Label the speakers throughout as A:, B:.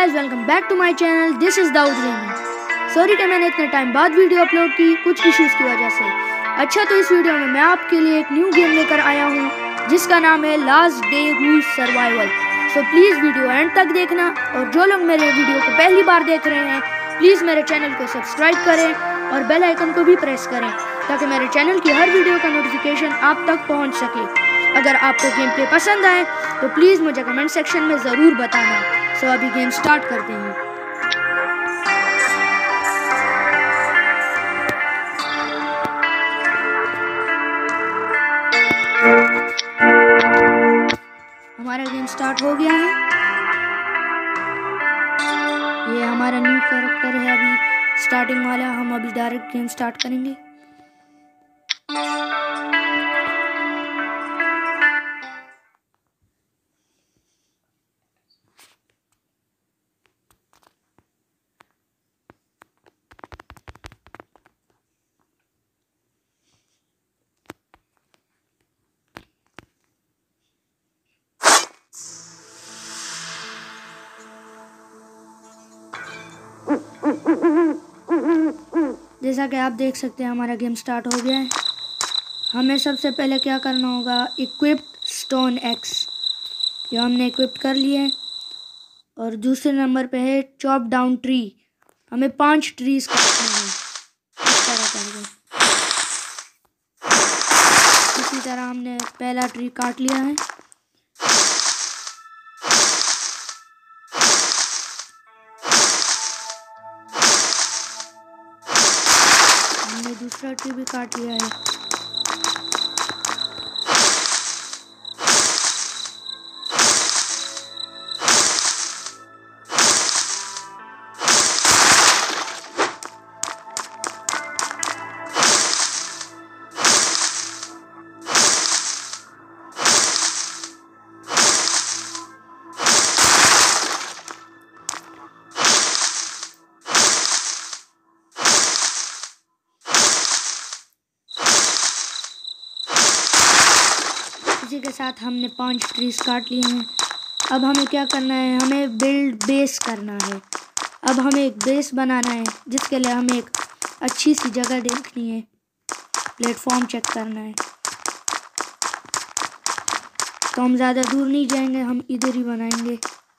A: Guys, welcome back to my channel. This is Dawood gaming. Sorry कि मैंने इतने time बाद वीडियो अपलोड की, कुछ इश्यूज की वजह से। अच्छा, तो इस वीडियो में मैं आपके लिए एक न्यू गेम लेकर आया हूँ जिसका नाम है last day rules survival. So please video end तक देखना, और जो लोग मेरे वीडियो को पहली बार देख रहे हैं प्लीज़ मेरे चैनल को सब्सक्राइब करें और बेल आइकन को भी प्रेस करें ताकि मेरे चैनल की हर वीडियो का नोटिफिकेशन आप तक पहुँच सके। अगर आपको गेम प्ले पसंद आए तो प्लीज़ मुझे कमेंट सेक्शन में ज़रूर बताना। सो अभी गेम स्टार्ट करते हैं। हमारा गेम स्टार्ट हो गया है। ये हमारा न्यू कैरेक्टर है, अभी स्टार्टिंग वाला। हम अभी डायरेक्ट गेम स्टार्ट करेंगे। जैसा कि आप देख सकते हैं हमारा गेम स्टार्ट हो गया है। हमें सबसे पहले क्या करना होगा, इक्विप्ड स्टोन एक्स, ये हमने इक्विप्ड कर लिया है। और दूसरे नंबर पे है चॉप डाउन ट्री, हमें 5 ट्रीज काटने हैं इस तरह करके। इसी तरह हमने पहला ट्री काट लिया है। हमने दूसरा ट्री भी काट लिया है। इसी के साथ हमने 5 ट्रीज काट लिए हैं। अब हमें क्या करना है, हमें बिल्ड बेस करना है। अब हमें एक बेस बनाना है जिसके लिए हमें एक अच्छी सी जगह देखनी है, प्लेटफॉर्म चेक करना है। तो हम ज़्यादा दूर नहीं जाएंगे, हम इधर ही बनाएंगे।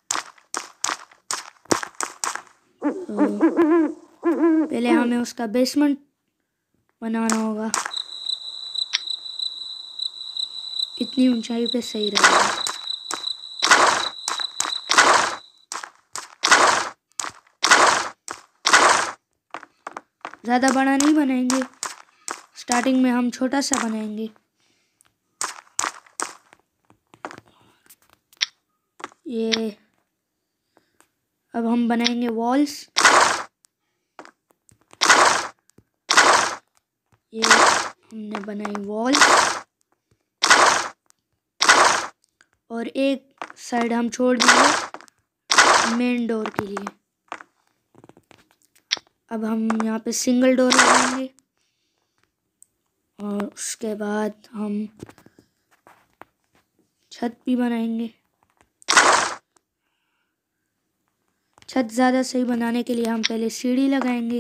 A: तो पहले हमें उसका बेसमेंट बनाना होगा, इतनी ऊंचाई पे सही रहेगा। ज़्यादा बड़ा नहीं बनाएंगे, स्टार्टिंग में हम छोटा सा बनाएंगे। ये अब हम बनाएंगे वॉल्स। ये हमने बनाई वॉल, और एक साइड हम छोड़ देंगे मेन डोर के लिए। अब हम यहाँ पे सिंगल डोर लगाएंगे, और उसके बाद हम छत भी बनाएंगे। छत ज़्यादा सही बनाने के लिए हम पहले सीढ़ी लगाएंगे,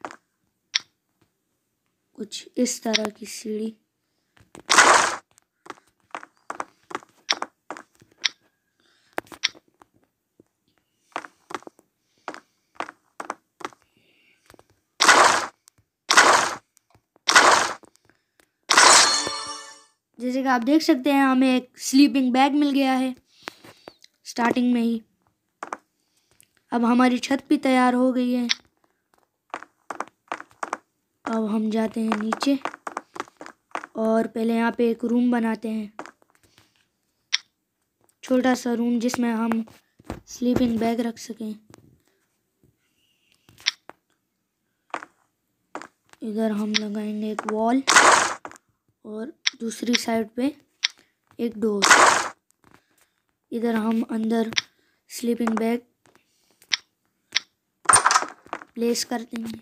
A: कुछ इस तरह की सीढ़ी। जैसे कि आप देख सकते हैं हमें एक स्लीपिंग बैग मिल गया है स्टार्टिंग में ही। अब हमारी छत भी तैयार हो गई है। अब हम जाते हैं नीचे और पहले यहाँ पे एक रूम बनाते हैं, छोटा सा रूम जिसमें हम स्लीपिंग बैग रख सकें। इधर हम लगाएंगे एक वॉल और दूसरी साइड पे एक डोर। इधर हम अंदर स्लीपिंग बैग प्लेस कर देंगे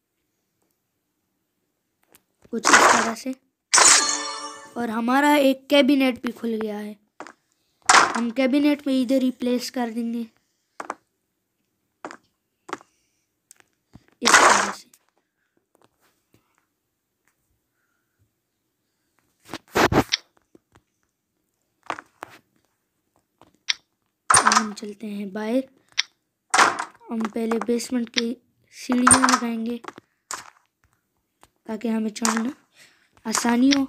A: कुछ इस तरह से। और हमारा एक कैबिनेट भी खुल गया है, हम कैबिनेट में इधर ही प्लेस कर देंगे। हम चलते हैं बाहर। हम पहले बेसमेंट की सीढ़ियाँ लगाएंगे ताकि हमें चढ़ना आसानी हो।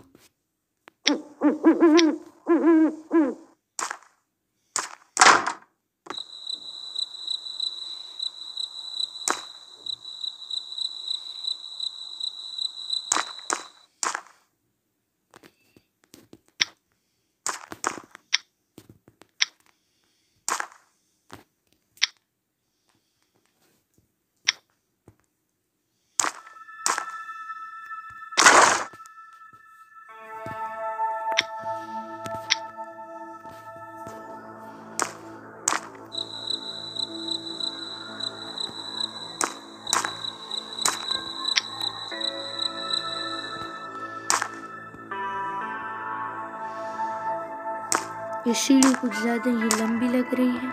A: ये सीढ़ी कुछ ज़्यादा ही लंबी लग रही है।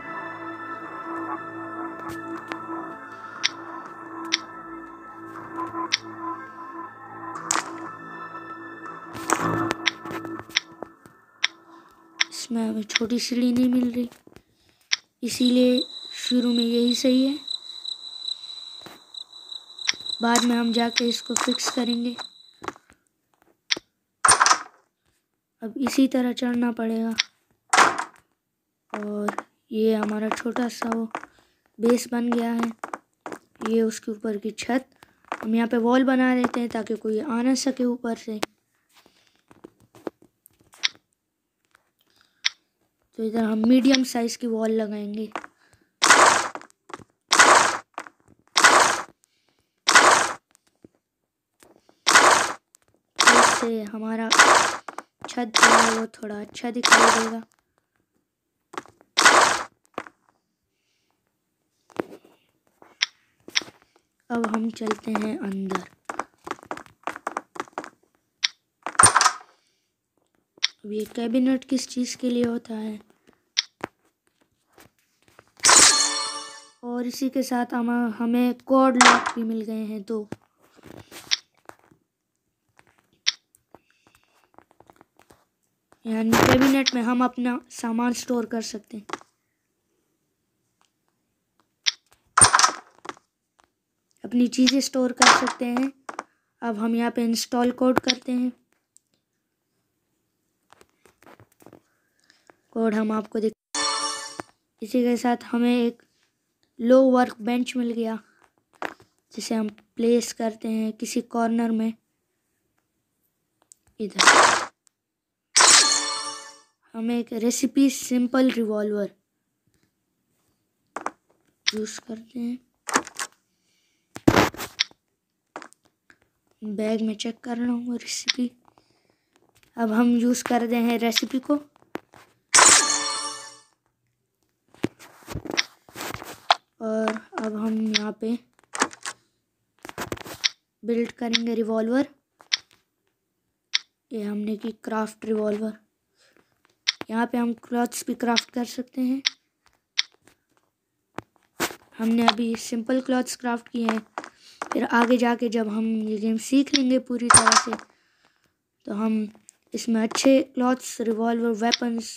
A: इसमें हमें छोटी सीढ़ी नहीं मिल रही, इसीलिए शुरू में यही सही है। बाद में हम जाके इसको फिक्स करेंगे। अब इसी तरह चढ़ना पड़ेगा। और ये हमारा छोटा सा वो बेस बन गया है। ये उसके ऊपर की छत। हम यहाँ पे वॉल बना देते हैं ताकि कोई आ ना सके ऊपर से। तो इधर हम मीडियम साइज की वॉल लगाएंगे। इससे हमारा छत जो है वो थोड़ा अच्छा दिखाई देगा। अब हम चलते हैं अंदर। अब ये कैबिनेट किस चीज़ के लिए होता है, और इसी के साथ हमें कोड लॉक भी मिल गए हैं। तो यानी कैबिनेट में हम अपना सामान स्टोर कर सकते हैं। अपनी चीज़ें स्टोर कर सकते हैं। अब हम यहाँ पे इंस्टॉल कोड करते हैं। कोड हम आपको दिख। इसी के साथ हमें एक लो वर्क बेंच मिल गया, जिसे हम प्लेस करते हैं किसी कॉर्नर में। इधर हमें एक रेसिपी सिंपल रिवॉल्वर यूज़ करते हैं। बैग में चेक कर रहा हूँ रेसिपी। अब हम यूज़ करते हैं रेसिपी को। और अब हम यहाँ पे बिल्ड करेंगे रिवॉल्वर। ये हमने की क्राफ्ट रिवॉल्वर। यहाँ पे हम क्लॉथ्स भी क्राफ्ट कर सकते हैं। हमने अभी सिंपल क्लॉथ्स क्राफ्ट किए हैं। फिर आगे जाके जब हम ये गेम सीख लेंगे पूरी तरह से, तो हम इसमें अच्छे क्लॉथ्स, रिवॉल्वर, वेपन्स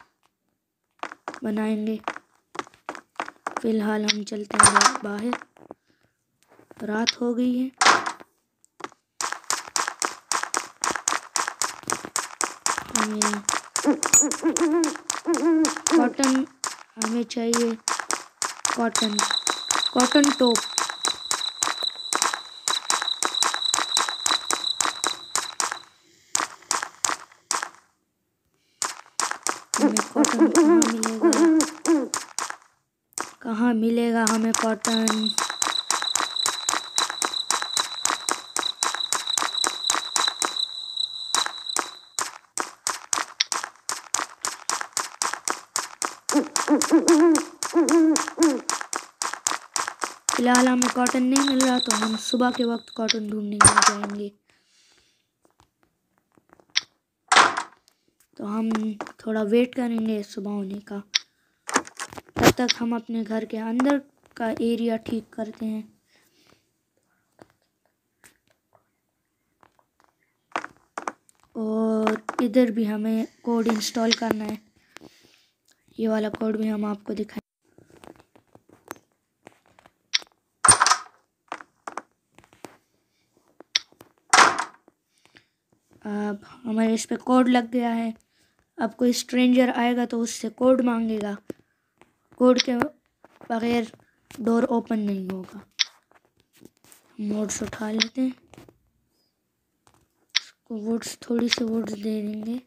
A: बनाएंगे। फिलहाल हम चलते हैं बाहर, रात हो गई है। हमें कॉटन हमें चाहिए, कॉटन टॉप। हमें कॉटन कहाँ मिलेगा हमें कॉटन। फिलहाल हमें कॉटन नहीं मिल रहा, तो हम सुबह के वक्त कॉटन ढूंढने जाएंगे। तो हम थोड़ा वेट करेंगे सुबह होने का। तब तक हम अपने घर के अंदर का एरिया ठीक करते हैं। और इधर भी हमें कोड इंस्टॉल करना है। ये वाला कोड भी हम आपको दिखाएं। अब हमारे इस पे कोड लग गया है। अब कोई स्ट्रेंजर आएगा तो उससे कोड मांगेगा। कोड के बगैर डोर ओपन नहीं होगा। मोड्स उठा लेते हैं, इसको वुड्स थोड़ी सी वुड्स दे देंगे,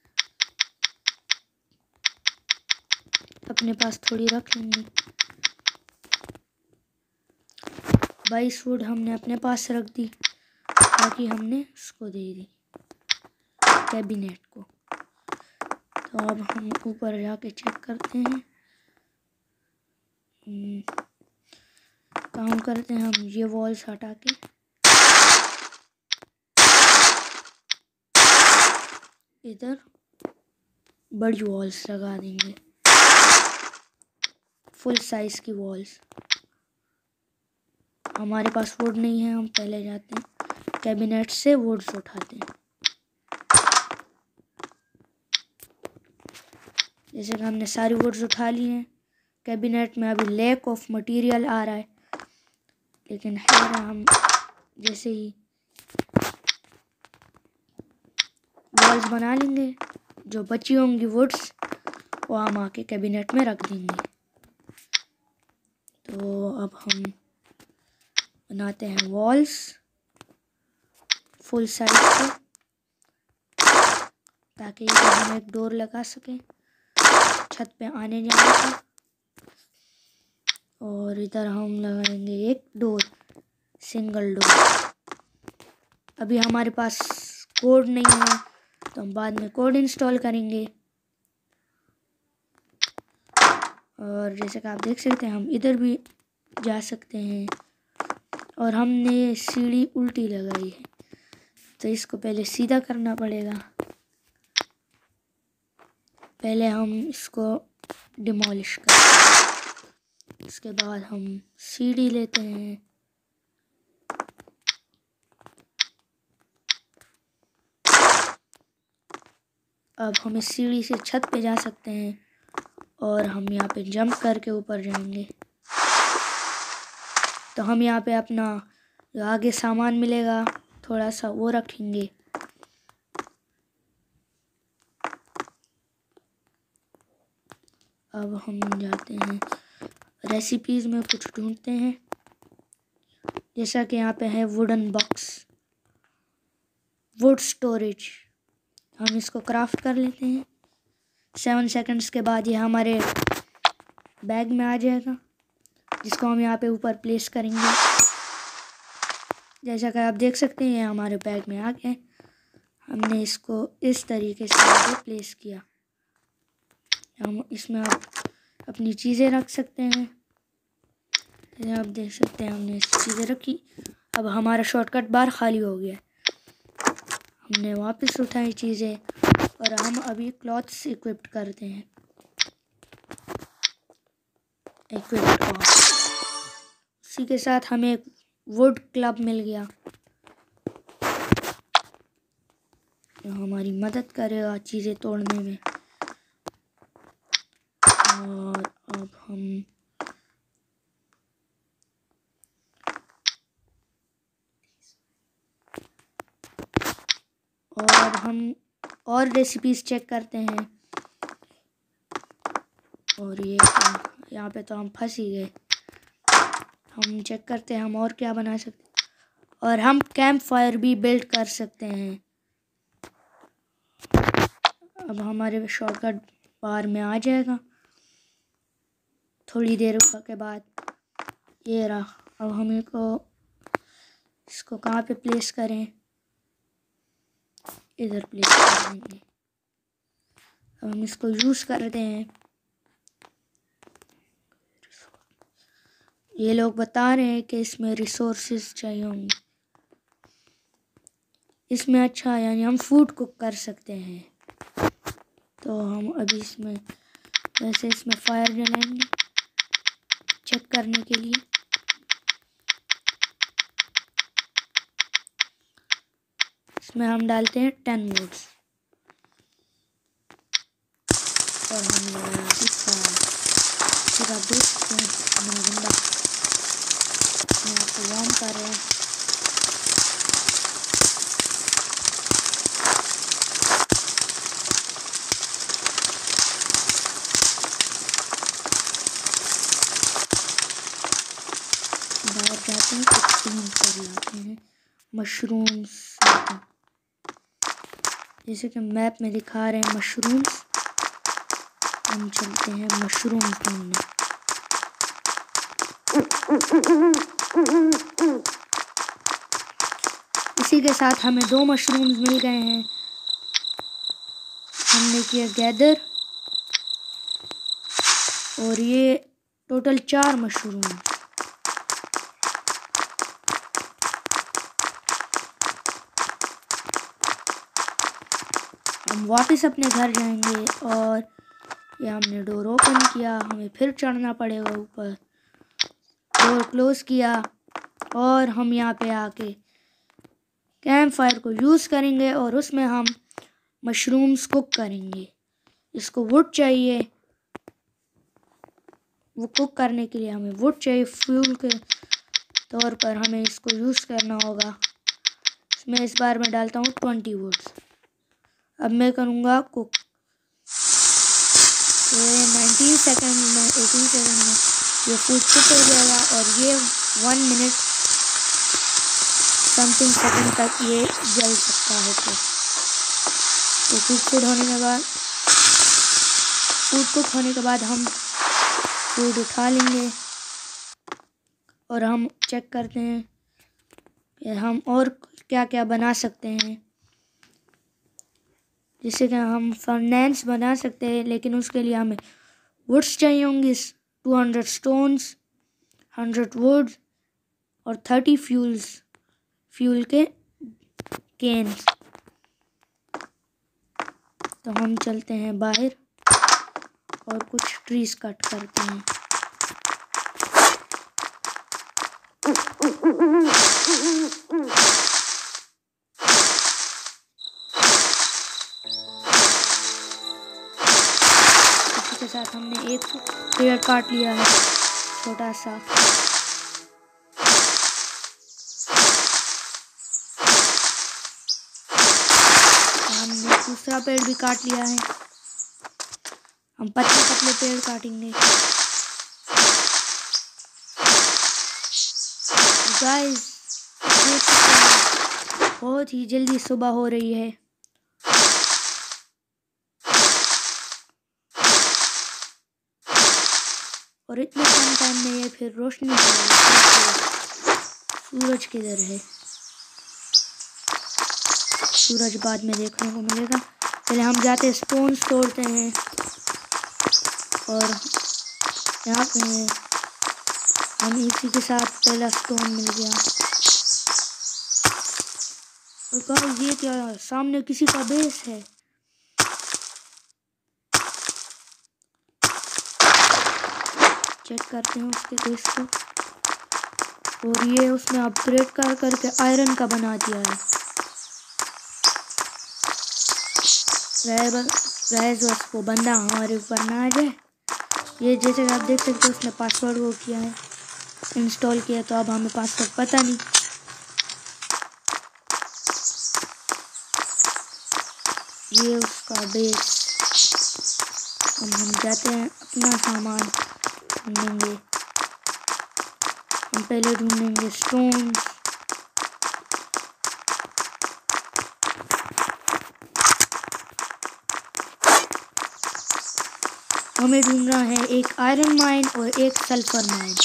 A: अपने पास थोड़ी रख लेंगे। 22 वुड हमने अपने पास रख दी, बाकी हमने उसको दे दी कैबिनेट को। तो अब हम ऊपर जाके चेक करते हैं, काम करते हैं हम ये वॉल्स हटा के। इधर बड़ी वॉल्स लगा देंगे, फुल साइज की वॉल्स। हमारे पास वुड नहीं है, हम पहले जाते हैं कैबिनेट से वुड्स उठाते हैं। जैसे कि हमने सारी वुड्स उठा ली हैं। कैबिनेट में अभी लैक ऑफ मटेरियल आ रहा है, लेकिन है ना, हम जैसे ही वॉल्स बना लेंगे, जो बची होंगी वुड्स वो हम आके कैबिनेट में रख देंगे। तो अब हम बनाते हैं वॉल्स फुल साइज के, ताकि इधर हम एक डोर लगा सकें छत पे आने जाने का। और इधर हम लगाएंगे एक डोर, सिंगल डोर। अभी हमारे पास कोड नहीं है, तो हम बाद में कोड इंस्टॉल करेंगे। और जैसे कि आप देख सकते हैं, हम इधर भी जा सकते हैं। और हमने सीढ़ी उल्टी लगाई है, तो इसको पहले सीधा करना पड़ेगा। पहले हम इसको डिमोलिश करते हैं, उसके बाद हम सीढ़ी लेते हैं। अब हम इस सीढ़ी से छत पे जा सकते हैं और हम यहाँ पे जंप करके ऊपर जाएंगे। तो हम यहाँ पे अपना जो आगे सामान मिलेगा थोड़ा सा वो रखेंगे। अब हम जाते हैं रेसिपीज़ में कुछ ढूंढते हैं, जैसा कि यहाँ पे है वुडन बॉक्स, वुड स्टोरेज। हम इसको क्राफ्ट कर लेते हैं। 7 सेकंड्स के बाद ये हमारे बैग में आ जाएगा, जिसको हम यहाँ पे ऊपर प्लेस करेंगे। जैसा कि आप देख सकते हैं, ये हमारे बैग में आ गया। हमने इसको इस तरीके से आगे प्लेस किया। हम इसमें आप अपनी चीज़ें रख सकते हैं। जैसे आप देख सकते हैं, हमने चीज़ें रखी। अब हमारा शॉर्टकट बार खाली हो गया। हमने वापस उठाई चीज़ें और हम अभी क्लॉथ्स इक्विप्ड करते हैं। इक्विप्ड और उसी के साथ हमें एक वुड क्लब मिल गया, जो हमारी मदद करेगा चीज़ें तोड़ने में। और अब हम और रेसिपीज़ चेक करते हैं। और ये यहाँ पे तो हम फंस ही गए। हम चेक करते हैं हम और क्या बना सकते हैं। और हम कैंप फायर भी बिल्ड कर सकते हैं। अब हमारे शॉर्टकट बार में आ जाएगा थोड़ी देर के बाद। ये रहा। अब हम इसको कहाँ पे प्लेस करें? इधर प्लेस कर देंगे। अब हम इसको यूज़ करते हैं। ये लोग बता रहे हैं कि इसमें रिसोर्सेज चाहिए होंगे। इसमें अच्छा, यानी हम फूड कुक कर सकते हैं। तो हम अभी इसमें वैसे इसमें फायर जलाएंगे चेक करने के लिए। इसमें हम डालते हैं 10 वुड्स और हम आप देख सकते हैं मेरा बंदा मैं आपको वार्म कर रहा है। बाहर जाते हैं कुछ टीम कर लाते हैं मशरूम्स, जैसे कि मैप में दिखा रहे हैं मशरूम्स। हम चलते हैं मशरूम्स ढूंढने। इसी के साथ हमें 2 मशरूम्स मिल गए हैं। हमने किया गैदर और ये टोटल 4 मशरूम। हम वापस अपने घर जाएंगे और ये हमने डोर ओपन किया, हमें फिर चढ़ना पड़ेगा ऊपर। डोर क्लोज किया और हम यहाँ पे आके कैंप फायर को यूज़ करेंगे और उसमें हम मशरूम्स कुक करेंगे। इसको वुड चाहिए, वो कुक करने के लिए हमें वुड चाहिए। फ्यूल के तौर पर हमें इसको यूज़ करना होगा। इसमें इस बार मैं डालता हूँ 20 वुड्स। अब मैं करूँगा कुक। 19 सेकंड में 18 सेकंड में ये फूड कुक हो जाएगा और ये 1 मिनट समथिंग सेकंड तक ये जल सकता है। तो फूड कुक होने के बाद हम फूड उठा लेंगे और हम चेक करते हैं कि हम और क्या क्या बना सकते हैं। जैसे कि हम फर्नेस बना सकते हैं, लेकिन उसके लिए हमें वुड्स चाहिए होंगी। 200 स्टोन्स, 100 वुड्स और 30 फ्यूल के केन्स। तो हम चलते हैं बाहर और कुछ ट्रीज कट करते हैं। इसी के साथ हमने एक पेड़ काट लिया है छोटा सा। हमने दूसरा पेड़ भी काट लिया है। हम पतले पतले पेड़ काटेंगे। गाइस देख सकते हैं बहुत ही जल्दी सुबह हो रही है। और इतने कम टाइम में ये फिर रोशनी हो रही है। सूरज किधर है? सूरज बाद में देखने को मिलेगा। पहले हम जाते स्टोन्स तोड़ते हैं और यहाँ पे हम इसी के साथ पहला स्टोन मिल गया। और गाइस ये क्या, सामने किसी का बेस है। चेक करते हैं उसके बेस को। और ये उसने अपग्रेड कर करके आयरन का बना दिया है। गाइस उसको बंदा हमारे ऊपर ना आ जाए। ये जैसे आप देख सकते हो उसने पासवर्ड वो किया है, इंस्टॉल किया, तो अब हमें पासवर्ड पता नहीं। ये उसका बेस। अब हम जाते हैं अपना सामान ढूंढेंगे। हम पहले ढूंढेंगे स्टोन। हमें ढूंढना है एक आयरन माइन और एक सल्फर माइन।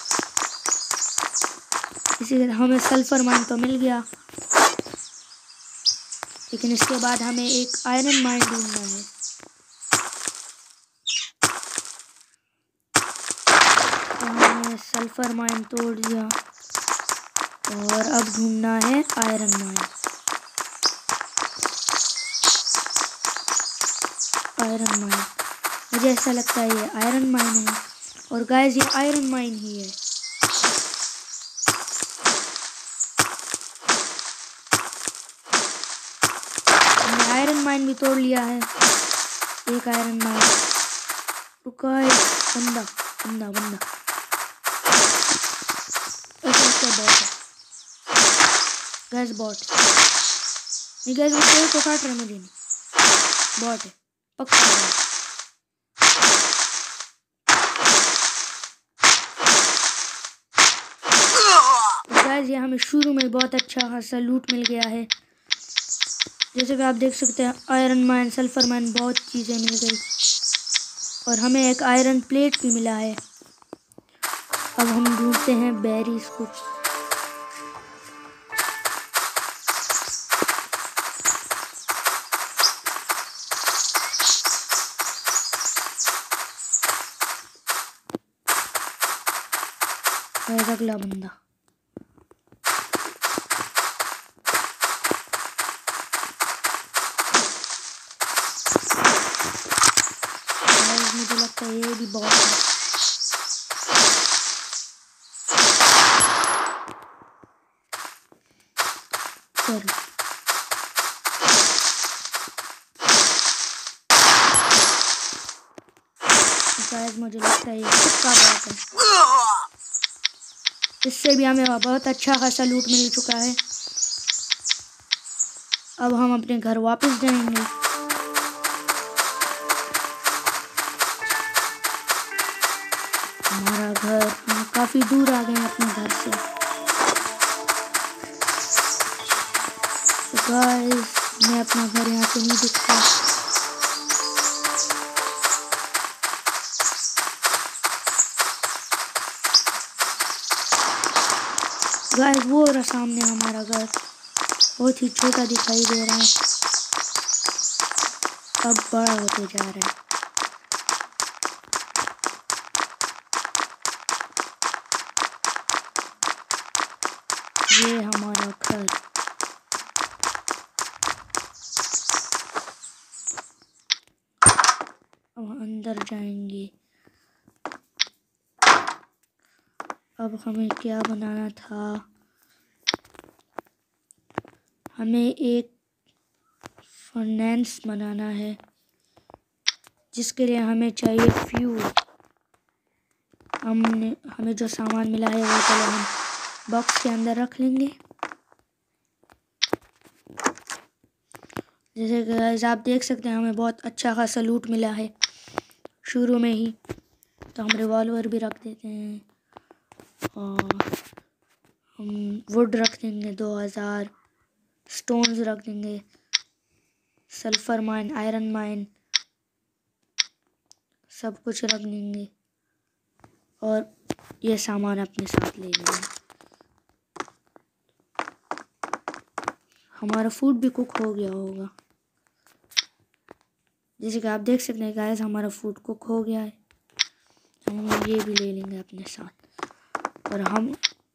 A: इसी तरह हमें सल्फर माइन तो मिल गया, लेकिन इसके बाद हमें एक आयरन माइन ढूंढना है। तो हमने सल्फर माइन तोड़ दिया और अब ढूंढना है आयरन माइन। आयरन माइन, मुझे ऐसा लगता है ये आयरन माइन है। और गाइस ये आयरन माइन ही है। हमने आयरन माइन भी तोड़ लिया है। एक आयरन माइन। रुका है बंदा, बंदा बंदा बॉट है गैस, बॉट नहीं गैस, वो पेड़ को काट रहा है, मुझे नहीं, बॉट है पक्का है। गैस ये हमें शुरू में बहुत अच्छा खासा लूट मिल गया है। जैसे कि आप देख सकते हैं आयरन माइन, सल्फर माइन, बहुत चीज़ें मिल गई और हमें एक आयरन प्लेट भी मिला है। अब हम ढूंढते हैं बेरीज को। अगला बंदा मुझे लगता है ये भी बहुत है। चलो शायद मुझे लगता है ये तुक्का बहुत है। इससे भी हमें बहुत अच्छा खासा लूट मिल चुका है। अब हम अपने घर वापस जाएंगे। हमारा घर, हम काफ़ी दूर आ गए अपने घर से। तो गाइस मैं अपना घर यहाँ से नहीं दिखता। गाइस वो रहा सामने हमारा घर, बहुत ही छोटा दिखाई दे रहा है, अब बड़ा होते जा रहा है। ये हमारा घर, अब अंदर जाएंगे। अब हमें क्या बनाना था, हमें एक फर्नेस बनाना है जिसके लिए हमें चाहिए फ्यूल। हमें जो सामान मिला है वो पहले हम बॉक्स के अंदर रख लेंगे। जैसे कि आप देख सकते हैं हमें बहुत अच्छा खासा लूट मिला है शुरू में ही। तो हम रिवॉल्वर भी रख देते हैं और हम वुड रख देंगे 2000, स्टोन्स रख देंगे, सल्फर माइन, आयरन माइन, सब कुछ रख देंगे और ये सामान अपने साथ ले लेंगे। हमारा फूड भी कुक हो गया होगा, जैसे कि आप देख सकते हैं गाइस हमारा फूड कुक हो गया है। हम ये भी ले लेंगे अपने साथ और हम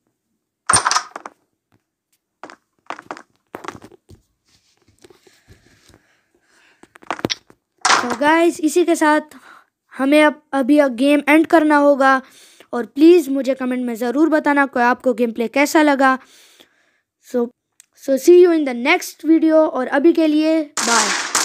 A: तो गाइस इसी के साथ हमें अभी गेम एंड करना होगा। और प्लीज़ मुझे कमेंट में ज़रूर बताना कि आपको गेम प्ले कैसा लगा। So see you in the next video और अभी के लिए बाय।